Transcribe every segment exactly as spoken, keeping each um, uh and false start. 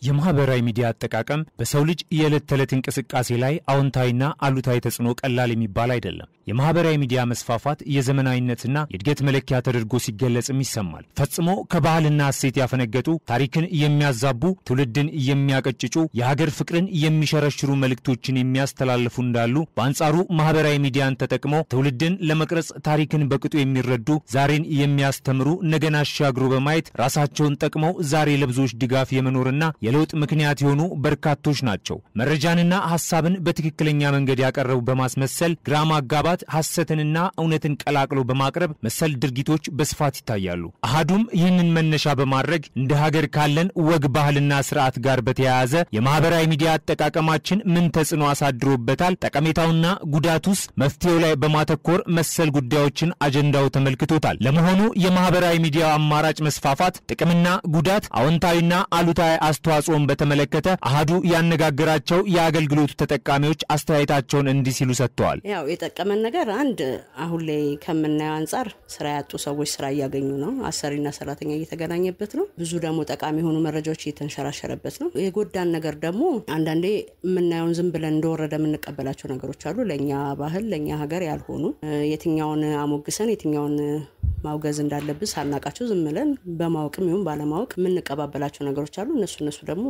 የማህበራዊ ሚዲያ አጠቃቀም በሰው ልጅ የዕለት ተዕለት እንቅስቃሴ ላይ አዎንታዊና አሉታዊ ተጽዕኖ ቀላል የሚባል አይደለም። የማህበራዊ ሚዲያ መስፋፋት የዘመናዊነትና የእድገት መለኪያ ተደርጎ ሲገለጽም ይሰማል። ፈጽሞ ከባህልና እሴት ያፈነገጡ ታሪክን የሚያዛቡ ትውልድን የሚያቀጭጩ የሀገር ፍቅርን የሚሸረሽሩ መልእክቶችን የሚያስተላልፉ እንዳሉ በአንጻሩ ማህበራዊ ሚዲያን ተጠቅሞ ትውልድን ለመቅረጽ ታሪክን በቅጡ የሚረዱ ዛሬን የሚያስተምሩ ነገን አሻግሮ በማየት ራሳቸውን ጠቅመው ዛሬ ለብዙዎች ድጋፍ የመኖርና የለውጥ ምክንያት የሆኑ በርካቶች ናቸው። መረጃንና ሐሳብን በትክክለኛ መንገድ ያቀርቡ በማስመሰል ግራማ አጋባት ሐሰትንና እውነትን ቀላቅሎ በማቅረብ መሰል ድርጊቶች በስፋት ይታያሉ። አሃዱም ይህንን መነሻ በማድረግ እንደ ሀገር ካለን ወግ ባህልና ስርዓት ጋር በተያያዘ የማህበራዊ ሚዲያ አጠቃቀማችን ምን ተጽዕኖ አሳድሮበታል፣ ጠቀሜታውና ጉዳቱስ መፍትሄው ላይ በማተኮር መሰል ጉዳዮችን አጀንዳው ተመልክቶታል። ለመሆኑ የማህበራዊ ሚዲያ አማራጭ መስፋፋት ጥቅምና ጉዳት አዎንታዊና አሉታዊ አስተዋጽኦን በተመለከተ አሃዱ ያነጋገራቸው የአገልግሎቱ ተጠቃሚዎች አስተያየታቸውን እንዲህ ሲሉ ሰጥተዋል። ያው የጠቀመን ነገር አንድ አሁን ላይ ከመናየው አንፃር ስራ ያጡ ሰዎች ስራ ያገኙ ነው። አሰሪና ሰራተኛ እየተገናኘበት ነው። ብዙ ደግሞ ጠቃሚ ሆኑ መረጃዎች እየተንሸራሸረበት ነው። የጎዳን ነገር ደግሞ አንዳንዴ ምናየውን ዝም ብለን እንደወረደ የምንቀበላቸው ነገሮች አሉ። ለኛ ባህል ለኛ ሀገር ያልሆኑ የትኛውን አሞግሰን የትኛውን ማውገዝ እንዳለብን ሳናቃቸው ዝም ብለን በማወቅም ይሁን ባለማወቅ የምንቀባበላቸው ነገሮች አሉ። እነሱ እነሱ ደግሞ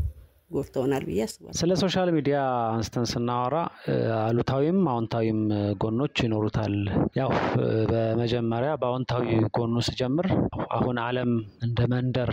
ጎርተውናል ብዬ አስባለሁ። ስለ ሶሻል ሚዲያ አንስተን ስናወራ አሉታዊም አዎንታዊም ጎኖች ይኖሩታል። ያው በመጀመሪያ በአዎንታዊ ጎኑ ሲጀምር አሁን ዓለም እንደ መንደር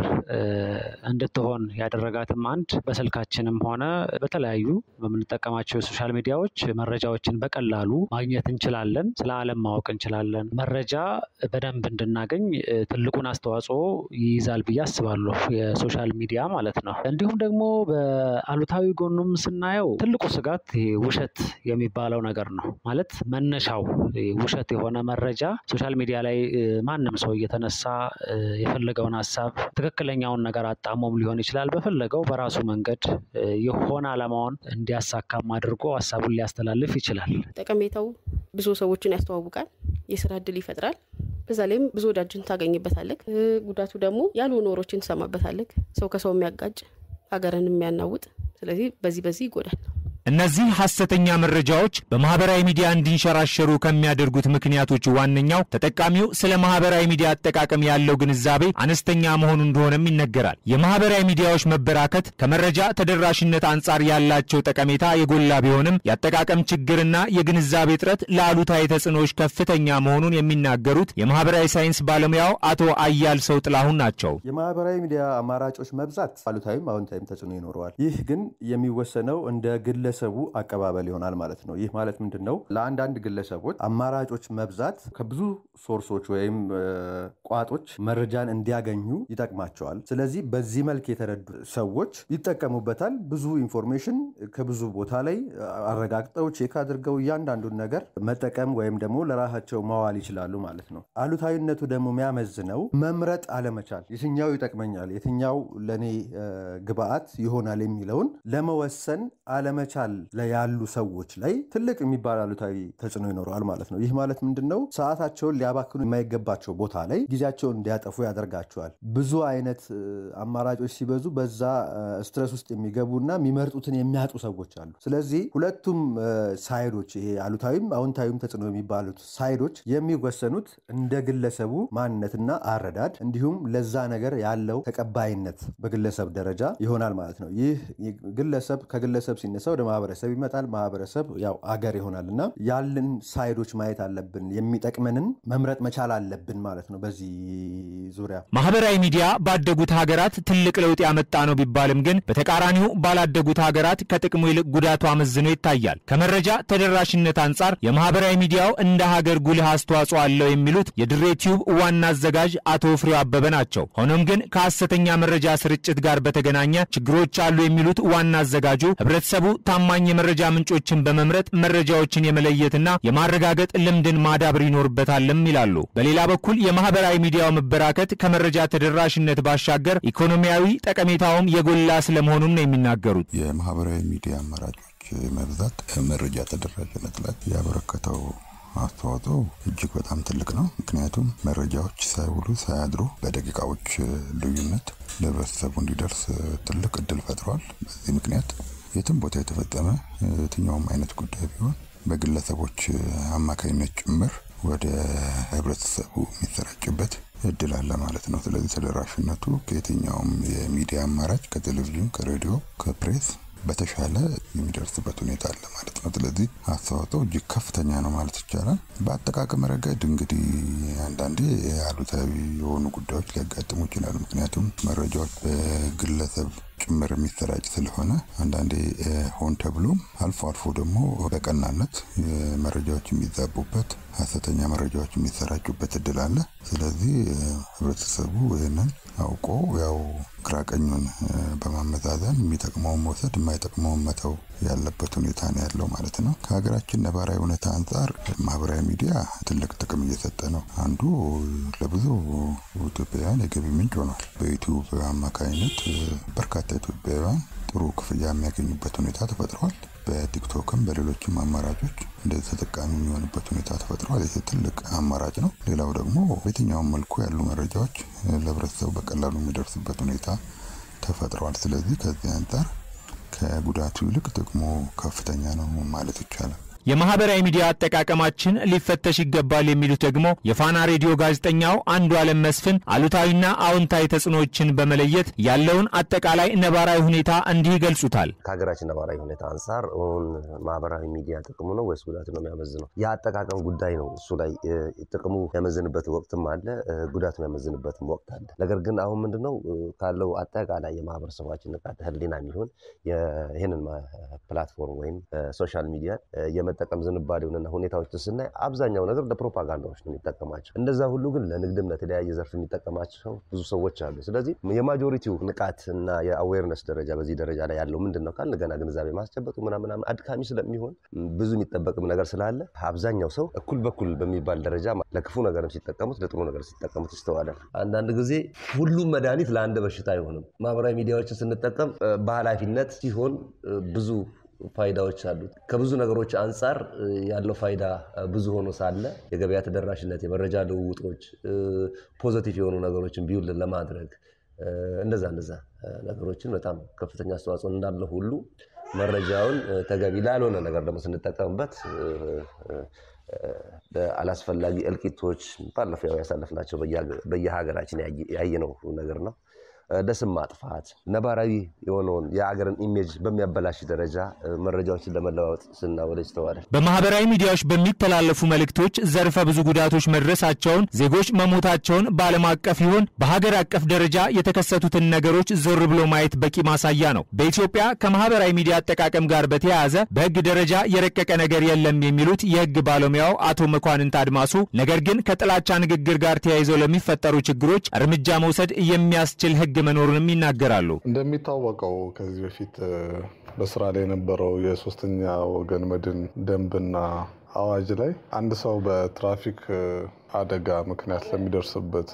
እንድትሆን ያደረጋትም አንድ በስልካችንም ሆነ በተለያዩ በመንጠቀማቸው ሶሻል ሚዲያዎች መረጃዎችን በቀላሉ ማግኘት እንችላለን። ስለ ዓለም ማወቅ እንችላለን። መረጃ በደንብ እንድናገኝ ትልቁን አስተዋጽኦ ይይዛል ብዬ አስባለሁ የሶሻል ሚዲያ ማለት ነው። እንዲሁም ደግሞ አሉታዊ ጎኑም ስናየው ትልቁ ስጋት ውሸት የሚባለው ነገር ነው። ማለት መነሻው ውሸት የሆነ መረጃ ሶሻል ሚዲያ ላይ ማንንም ሰው እየተነሳ የፈለገውን ሐሳብ ትክክለኛውን ነገር አጣሞም ሊሆን ይችላል በፈለገው በራሱ መንገድ የሆነ ዓላማውን እንዲያሳካም አድርጎ ሐሳቡን ሊያስተላልፍ ይችላል። ጠቀሜታው ብዙ ሰዎችን ያስተዋውቃል፣ የሥራ ዕድል ይፈጥራል። በዛለም ብዙ ወዳጅን ታገኝበታለህ። ጉዳቱ ደግሞ ያልሆኑ ወሮችን ተሰማበታለህ። ሰው ከሰው የሚያጋጭ ሀገርን የሚያናውጥ ስለዚህ በዚህ በዚህ ይጎዳል። እነዚህ ሐሰተኛ መረጃዎች በማህበራዊ ሚዲያ እንዲንሸራሸሩ ከሚያደርጉት ምክንያቶች ዋነኛው ተጠቃሚው ስለ ማህበራዊ ሚዲያ አጠቃቀም ያለው ግንዛቤ አነስተኛ መሆኑ እንደሆነም ይነገራል። የማህበራዊ ሚዲያዎች መበራከት ከመረጃ ተደራሽነት አንጻር ያላቸው ጠቀሜታ የጎላ ቢሆንም ያጠቃቀም ችግርና የግንዛቤ እጥረት ለአሉታዊ ተጽዕኖዎች ከፍተኛ መሆኑን የሚናገሩት የማህበራዊ ሳይንስ ባለሙያው አቶ አያል ሰው ጥላሁን ናቸው። የማህበራዊ ሚዲያ አማራጮች መብዛት አሉታዊም አዎንታዊም ተጽዕኖ ይኖረዋል። ይህ ግን የሚወሰነው እንደ ግለ ሰቡ አቀባበል ይሆናል ማለት ነው። ይህ ማለት ምንድነው? ለአንዳንድ ግለሰቦች አማራጮች መብዛት ከብዙ ሶርሶች ወይም ቋጦች መረጃን እንዲያገኙ ይጠቅማቸዋል። ስለዚህ በዚህ መልክ የተረዱ ሰዎች ይጠቀሙበታል። ብዙ ኢንፎርሜሽን ከብዙ ቦታ ላይ አረጋግጠው ቼክ አድርገው ያንዳንዱን ነገር መጠቀም ወይም ደግሞ ለራሳቸው ማዋል ይችላሉ ማለት ነው። አሉታዊነቱ ደግሞ የሚያመዝነው መምረጥ አለመቻል፣ የትኛው ይጠቅመኛል፣ የትኛው ለኔ ግብአት ይሆናል የሚለውን ለመወሰን አለመቻል ላይ ያሉ ሰዎች ላይ ትልቅ የሚባል አሉታዊ ተጽዕኖ ይኖረዋል ማለት ነው። ይህ ማለት ምንድነው? ሰዓታቸውን ሊያባክኑ የማይገባቸው ቦታ ላይ ጊዜያቸውን እንዲያጠፉ ያደርጋቸዋል። ብዙ አይነት አማራጮች ሲበዙ በዛ ስትረስ ውስጥ የሚገቡና የሚመርጡትን የሚያጡ ሰዎች አሉ። ስለዚህ ሁለቱም ሳይዶች ይሄ አሉታዊም አዎንታዊም ተጽዕኖ የሚባሉት ሳይዶች የሚወሰኑት እንደ ግለሰቡ ማንነትና አረዳድ እንዲሁም ለዛ ነገር ያለው ተቀባይነት በግለሰብ ደረጃ ይሆናል ማለት ነው። ይህ ግለሰብ ከግለሰብ ሲነሳ ወደ ማህበረሰብ ይመጣል። ማህበረሰብ ያው አገር ይሆናልና ያለን ሳይዶች ማየት አለብን። የሚጠቅመንን መምረጥ መቻል አለብን ማለት ነው። በዚህ ዙሪያ ማህበራዊ ሚዲያ ባደጉት ሀገራት ትልቅ ለውጥ ያመጣ ነው ቢባልም ግን በተቃራኒው ባላደጉት ሀገራት ከጥቅሙ ይልቅ ጉዳቱ አመዝኖ ይታያል። ከመረጃ ተደራሽነት አንጻር የማህበራዊ ሚዲያው እንደ ሀገር ጉልህ አስተዋጽኦ አለው የሚሉት የድሬ ቲዩብ ዋና አዘጋጅ አቶ ፍሬው አበበ ናቸው። ሆኖም ግን ከሐሰተኛ መረጃ ስርጭት ጋር በተገናኘ ችግሮች አሉ የሚሉት ዋና አዘጋጁ ህብረተሰቡ ታማኝ የመረጃ ምንጮችን በመምረጥ መረጃዎችን የመለየትና የማረጋገጥ ልምድን ማዳበር ይኖርበታልም ይላሉ። በሌላ በኩል የማህበራዊ ሚዲያው መበራከት ከመረጃ ተደራሽነት ባሻገር ኢኮኖሚያዊ ጠቀሜታውም የጎላ ስለመሆኑም ነው የሚናገሩት። የማህበራዊ ሚዲያ አማራጮች መብዛት መረጃ ተደራሽነት ላይ ያበረከተው አስተዋጽኦ እጅግ በጣም ትልቅ ነው። ምክንያቱም መረጃዎች ሳይውሉ ሳያድሩ በደቂቃዎች ልዩነት ለህብረተሰቡ እንዲደርስ ትልቅ እድል ፈጥሯል። በዚህ ምክንያት የትም ቦታ የተፈጸመ የትኛውም አይነት ጉዳይ ቢሆን በግለሰቦች አማካይነት ጭምር ወደ ህብረተሰቡ የሚሰራጭበት እድል አለ ማለት ነው። ስለዚህ ተደራሽነቱ ከየትኛውም የሚዲያ አማራጭ ከቴሌቪዥን፣ ከሬዲዮ፣ ከፕሬስ በተሻለ የሚደርስበት ሁኔታ አለ ማለት ነው። ስለዚህ አስተዋጽኦ እጅግ ከፍተኛ ነው ማለት ይቻላል። በአጠቃቀም ረገድ እንግዲህ አንዳንዴ አሉታዊ የሆኑ ጉዳዮች ሊያጋጥሙ ይችላሉ። ምክንያቱም መረጃዎች በግለሰብ ጭምር የሚሰራጭ ስለሆነ አንዳንዴ ሆን ተብሎ አልፎ አልፎ ደግሞ በቀናነት መረጃዎች የሚዛቡበት ሐሰተኛ መረጃዎች የሚሰራጩበት እድል አለ። ስለዚህ ህብረተሰቡ ይሄንን አውቆ ያው ግራቀኙን በማመዛዘን የሚጠቅመውን መውሰድ የማይጠቅመውን መተው ያለበት ሁኔታ ነው ያለው ማለት ነው። ከሀገራችን ነባራዊ ሁኔታ አንፃር ማህበራዊ ሚዲያ ትልቅ ጥቅም እየሰጠ ነው። አንዱ ለብዙ ኢትዮጵያውያን የገቢ ምንጭ ሆኗል። በዩቲዩብ አማካኝነት በርካታ ኢትዮጵያውያን ጥሩ ክፍያ የሚያገኙበት ሁኔታ ተፈጥሯል። በቲክቶክም በሌሎችም አማራጮች እንደዚህ ተጠቃሚ የሚሆኑበት ሁኔታ ተፈጥሯል። ይሄ ትልቅ አማራጭ ነው። ሌላው ደግሞ በየትኛውም መልኩ ያሉ መረጃዎች ለህብረተሰቡ በቀላሉ የሚደርስበት ሁኔታ ተፈጥሯል። ስለዚህ ከዚህ አንፃር ከጉዳቱ ይልቅ ጥቅሙ ከፍተኛ ነው ማለት ይቻላል። የማህበራዊ ሚዲያ አጠቃቀማችን ሊፈተሽ ይገባል የሚሉት ደግሞ የፋና ሬዲዮ ጋዜጠኛው አንዱ ዓለም መስፍን አሉታዊና አዎንታዊ ተጽዕኖዎችን በመለየት ያለውን አጠቃላይ ነባራዊ ሁኔታ እንዲህ ይገልጹታል። ከሀገራችን ነባራዊ ሁኔታ አንፃር ኦን ማህበራዊ ሚዲያ ጥቅሙ ነው ወይስ ጉዳቱ ነው የሚያመዝነው? የአጠቃቀም ጉዳይ ነው። እሱ ላይ ጥቅሙ የሚያመዝንበት ወቅትም አለ፣ ጉዳቱ የሚያመዝንበትም ወቅት አለ። ነገር ግን አሁን ምንድነው ካለው አጠቃላይ የማህበረሰባችን ንቃተ ህሊና የሚሆን ይሄንን ፕላትፎርም ወይም ሶሻል ሚዲያ የመጠቀም ዝንባሌውንና ሁኔታዎች ተስናይ አብዛኛው ነገር ለፕሮፓጋንዳዎች ነው የሚጠቀማቸው። እንደዛ ሁሉ ግን ለንግድም ለተለያየ ዘርፍ የሚጠቀማቸው ብዙ ሰዎች አሉ። ስለዚህ የማጆሪቲው ንቃትና የአዌርነስ ደረጃ በዚህ ደረጃ ላይ ያለው ምንድነው ካል ገና ግንዛቤ ማስጨበጡ ምናምን አድካሚ ስለሚሆን ብዙ የሚጠበቅም ነገር ስላለ አብዛኛው ሰው እኩል በኩል በሚባል ደረጃ ለክፉ ነገርም ሲጠቀሙት ለጥሩ ነገር ሲጠቀሙት ይስተዋላል። አንዳንድ ጊዜ ሁሉም መድኃኒት ለአንድ በሽታ አይሆንም። ማህበራዊ ሚዲያዎችን ስንጠቀም በኃላፊነት ሲሆን ብዙ ፋይዳዎች አሉት። ከብዙ ነገሮች አንፃር ያለው ፋይዳ ብዙ ሆኖ ሳለ የገበያ ተደራሽነት፣ የመረጃ ልውውጦች፣ ፖዚቲቭ የሆኑ ነገሮችን ቢውል ለማድረግ እንደዛ እንደዛ ነገሮችን በጣም ከፍተኛ አስተዋጽኦ እንዳለው ሁሉ መረጃውን ተገቢ ላልሆነ ነገር ደግሞ ስንጠቀምበት አላስፈላጊ እልቂቶች ባለፈው ያሳለፍናቸው በየሀገራችን ያየነው ነገር ነው። ደስም ማጥፋት ነባራዊ የሆነውን የአገርን ኢሜጅ በሚያበላሽ ደረጃ መረጃዎችን ለመለዋወጥ ስናወለጅ ተዋለ። በማህበራዊ ሚዲያዎች በሚተላለፉ መልእክቶች ዘርፈ ብዙ ጉዳቶች መድረሳቸውን፣ ዜጎች መሞታቸውን በዓለም አቀፍ ይሁን በሀገር አቀፍ ደረጃ የተከሰቱትን ነገሮች ዞር ብሎ ማየት በቂ ማሳያ ነው። በኢትዮጵያ ከማህበራዊ ሚዲያ አጠቃቀም ጋር በተያያዘ በህግ ደረጃ የረቀቀ ነገር የለም የሚሉት የህግ ባለሙያው አቶ መኳንንት አድማሱ፣ ነገር ግን ከጥላቻ ንግግር ጋር ተያይዘው ለሚፈጠሩ ችግሮች እርምጃ መውሰድ የሚያስችል ህግ መኖሩንም ይናገራሉ። እንደሚታወቀው ከዚህ በፊት በስራ ላይ የነበረው የሶስተኛ ወገን መድን ደንብና አዋጅ ላይ አንድ ሰው በትራፊክ አደጋ ምክንያት ለሚደርስበት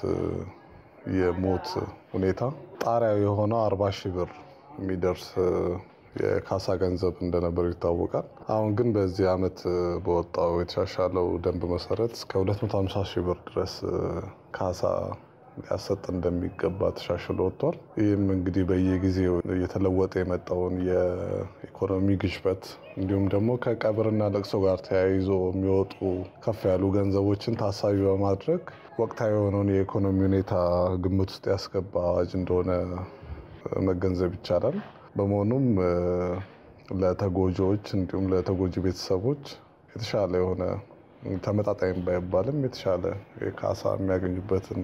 የሞት ሁኔታ ጣሪያው የሆነው አርባ ሺህ ብር የሚደርስ የካሳ ገንዘብ እንደነበር ይታወቃል። አሁን ግን በዚህ አመት በወጣው የተሻሻለው ደንብ መሰረት እስከ ሁለት መቶ ሃምሳ ሺህ ብር ድረስ ካሳ ያሰጥ እንደሚገባ ተሻሽሎ ወጥቷል። ይህም እንግዲህ በየጊዜው እየተለወጠ የመጣውን የኢኮኖሚ ግሽበት እንዲሁም ደግሞ ከቀብርና ለቅሶ ጋር ተያይዞ የሚወጡ ከፍ ያሉ ገንዘቦችን ታሳቢ በማድረግ ወቅታዊ የሆነውን የኢኮኖሚ ሁኔታ ግምት ውስጥ ያስገባ አዋጅ እንደሆነ መገንዘብ ይቻላል። በመሆኑም ለተጎጂዎች እንዲሁም ለተጎጂ ቤተሰቦች የተሻለ የሆነ ተመጣጣኝ ባይባልም የተሻለ የካሳ የሚያገኙበትን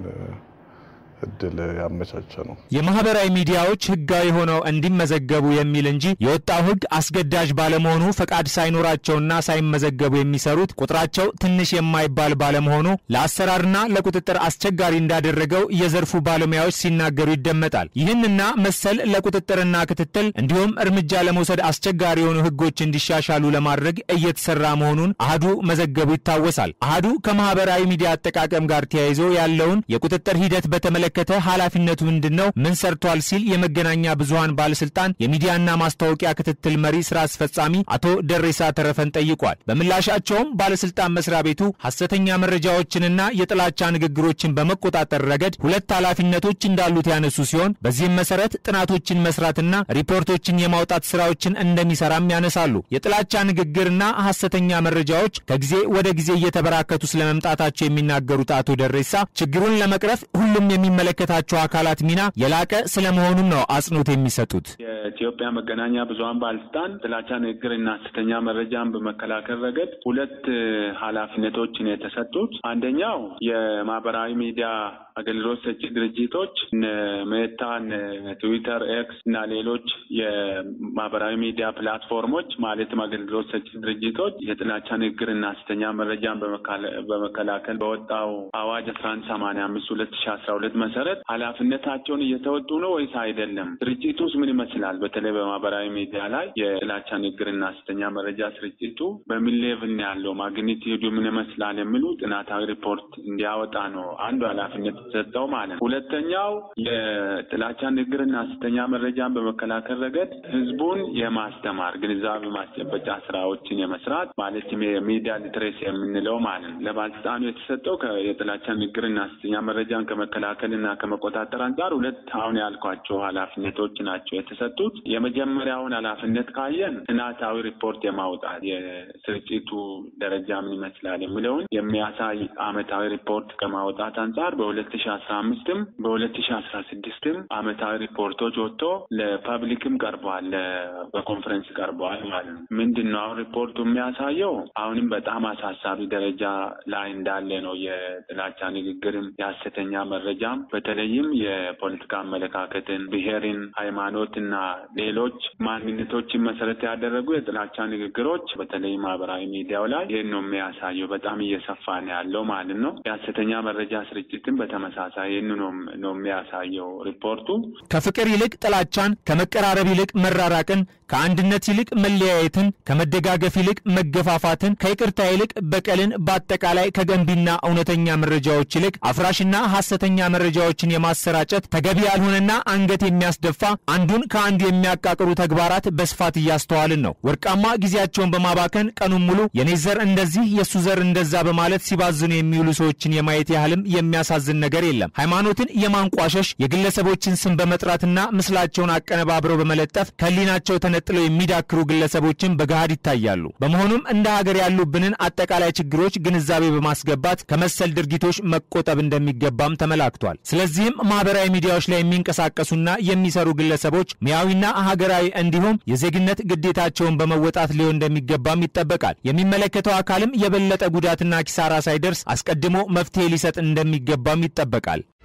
እድል ያመቻቸ ነው። የማህበራዊ ሚዲያዎች ህጋዊ ሆነው እንዲመዘገቡ የሚል እንጂ የወጣው ህግ አስገዳጅ ባለመሆኑ ፈቃድ ሳይኖራቸውና ሳይመዘገቡ የሚሰሩት ቁጥራቸው ትንሽ የማይባል ባለመሆኑ ለአሰራርና ለቁጥጥር አስቸጋሪ እንዳደረገው የዘርፉ ባለሙያዎች ሲናገሩ ይደመጣል። ይህንና መሰል ለቁጥጥርና ክትትል እንዲሁም እርምጃ ለመውሰድ አስቸጋሪ የሆኑ ህጎች እንዲሻሻሉ ለማድረግ እየተሰራ መሆኑን አሃዱ መዘገቡ ይታወሳል። አሃዱ ከማህበራዊ ሚዲያ አጠቃቀም ጋር ተያይዞ ያለውን የቁጥጥር ሂደት በተመለ በተመለከተ ኃላፊነቱ ምንድነው ምን ሰርቷል ሲል የመገናኛ ብዙሃን ባለስልጣን የሚዲያና ማስታወቂያ ክትትል መሪ ስራ አስፈጻሚ አቶ ደሬሳ ተረፈን ጠይቋል። በምላሻቸውም ባለስልጣን መስሪያ ቤቱ ሐሰተኛ መረጃዎችንና የጥላቻ ንግግሮችን በመቆጣጠር ረገድ ሁለት ኃላፊነቶች እንዳሉት ያነሱ ሲሆን በዚህም መሰረት ጥናቶችን መስራትና ሪፖርቶችን የማውጣት ስራዎችን እንደሚሰራም ያነሳሉ። የጥላቻ ንግግርና ሐሰተኛ መረጃዎች ከጊዜ ወደ ጊዜ እየተበራከቱ ስለመምጣታቸው የሚናገሩት አቶ ደሬሳ ችግሩን ለመቅረፍ ሁሉም የሚመለከታቸው አካላት ሚና የላቀ ስለመሆኑም ነው አጽንኦት የሚሰጡት። የኢትዮጵያ መገናኛ ብዙሃን ባለስልጣን ጥላቻ ንግግርና ሐሰተኛ መረጃን በመከላከል ረገድ ሁለት ኃላፊነቶችን የተሰጡት፣ አንደኛው የማህበራዊ ሚዲያ አገልግሎት ሰጪ ድርጅቶች ሜታ፣ ትዊተር፣ ኤክስ እና ሌሎች የማህበራዊ ሚዲያ ፕላትፎርሞች ማለትም አገልግሎት ሰጪ ድርጅቶች የጥላቻ ንግግርና ሐሰተኛ መረጃን በመከላከል በወጣው አዋጅ አስራ አንድ ሰማንያ አምስት ሁለት ሺህ አስራ ሁለት መሰረት ኃላፊነታቸውን እየተወጡ ነው ወይስ አይደለም? ስርጭቱስ ምን ይመስላል? በተለይ በማህበራዊ ሚዲያ ላይ የጥላቻ ንግግርና ሐሰተኛ መረጃ ስርጭቱ በምን ሌቭል ነው ያለው? ማግኒቲዩዱ ምን ይመስላል? የሚሉ ጥናታዊ ሪፖርት እንዲያወጣ ነው አንዱ ኃላፊነት ተሰጠው ማለት ነው። ሁለተኛው የጥላቻ ንግግርና ሐሰተኛ መረጃን በመከላከል ረገድ ህዝቡን የማስተማር ግንዛቤ ማስጨበጫ ስራዎችን የመስራት ማለትም የሚዲያ ሊትሬሲ የምንለው ማለት ነው። ለባለስልጣኑ የተሰጠው የጥላቻ ንግግርና ሐሰተኛ መረጃን ከመከላከልና ከመቆጣጠር አንጻር ሁለት አሁን ያልኳቸው ኃላፊነቶች ናቸው የተሰጡት። የመጀመሪያውን ኃላፊነት ካየን ጥናታዊ ሪፖርት የማውጣት የስርጭቱ ደረጃ ምን ይመስላል የሚለውን የሚያሳይ አመታዊ ሪፖርት ከማውጣት አንጻር በሁለት ሺህ አስራ አምስትም በሁለት ሺህ አስራ ስድስትም አመታዊ ሪፖርቶች ወጥቶ ለፐብሊክም ቀርበዋል፣ በኮንፈረንስ ቀርበዋል ማለት ነው። ምንድነው አሁን ሪፖርቱ የሚያሳየው? አሁንም በጣም አሳሳቢ ደረጃ ላይ እንዳለ ነው። የጥላቻ ንግግርም የሐሰተኛ መረጃም በተለይም የፖለቲካ አመለካከትን፣ ብሔርን፣ ሃይማኖትና ሌሎች ማንነቶችን መሰረት ያደረጉ የጥላቻ ንግግሮች በተለይ ማህበራዊ ሚዲያው ላይ ይሄን ነው የሚያሳየው። በጣም እየሰፋ ነው ያለው ማለት ነው። የሐሰተኛ መረጃ ስርጭትን በተመሳሳይ ይሄን ነው ነው የሚያሳየው ሪፖርቱ። ከፍቅር ይልቅ ጥላቻን፣ ከመቀራረብ ይልቅ መራራቅን፣ ከአንድነት ይልቅ መለያየትን፣ ከመደጋገፍ ይልቅ መገፋፋትን፣ ከይቅርታ ይልቅ በቀልን፣ በአጠቃላይ ከገንቢና እውነተኛ መረጃዎች ይልቅ አፍራሽና ሐሰተኛ መረጃዎችን የማሰራጨት ተገቢ ያልሆነና አንገት የሚያስደፋ አንዱን ከአንዱ የሚያቃቅሩ ተግባራት በስፋት እያስተዋልን ነው። ወርቃማ ጊዜያቸውን በማባከን ቀኑን ሙሉ የኔ ዘር እንደዚህ የሱ ዘር እንደዛ በማለት ሲባዝኑ የሚውሉ ሰዎችን የማየት ያህልም የሚያሳዝን ነገር የለም። ሃይማኖትን የማንቋሸሽ የግለሰቦችን ስም በመጥራትና ምስላቸውን አቀነባብረው በመለጠፍ ከሊናቸው ተነጥለው የሚዳክሩ ግለሰቦችን በጋድ ይታያሉ። በመሆኑም እንደ ሀገር ያሉብንን አጠቃላይ ችግሮች ግንዛቤ በማስገባት ከመሰል ድርጊቶች መቆጠብ እንደሚገባም ተመላክቷል። ስለዚህም ማህበራዊ ሚዲያዎች ላይ የሚንቀሳቀሱና የሚሰሩ ግለሰቦች ሙያዊና ሀገራዊ እንዲሁም የዜግነት ግዴታቸውን በመወጣት ሊሆን እንደሚገባም ይጠበቃል። የሚመለከተው አካልም የበለጠ ጉዳትና ኪሳራ ሳይደርስ አስቀድሞ መፍትሄ ሊሰጥ እንደሚገባም ይጠበቃል።